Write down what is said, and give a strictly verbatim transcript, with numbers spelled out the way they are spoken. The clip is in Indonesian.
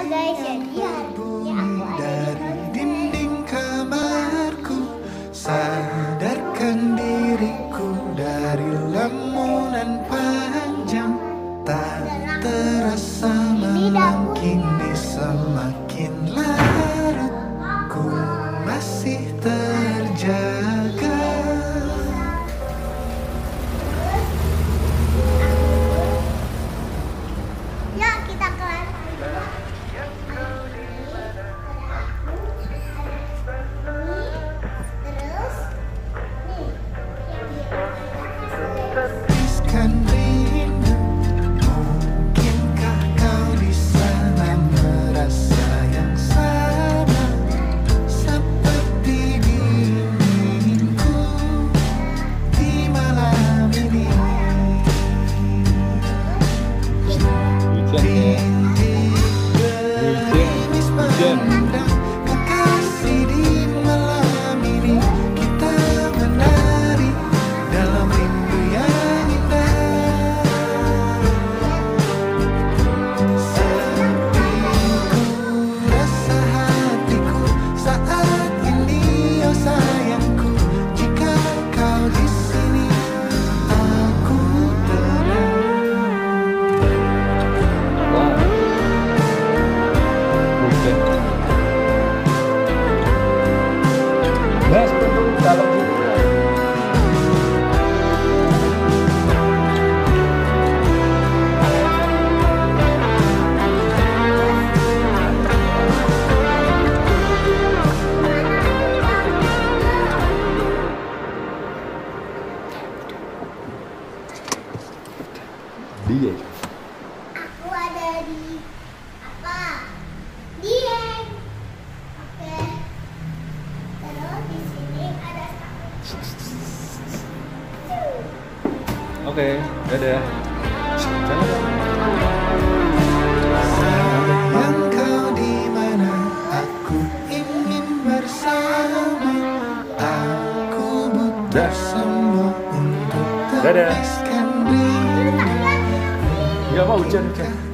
guys, jadi hari ini aku ada di dinding kamarku, sadarkan diriku dari lamunan panjang. Tak terasa malam kini semakin larut, ku masih terjaga. Yuk kita kelas. Terus nih. Tepiskan rindu, mungkinkah kau di sana merasa yang sama seperti dinginku di malam ini. Rintik gerimis pandang kekasih di malam ini. Kita menari dalam rindu yang indah. Sepiku rasa hatiku saat ini, oh sayangku. Jika kau di sini, aku tenang. Mas, betul kalau dia Aku ada di apa? Dieng. Oke. Terus di sini ada oke, dadah. Sayang kau di mana? Aku ingin bersama. Aku butuh semua untuk Dadah. tepiskan rindu. Gak mau hujan, hujan.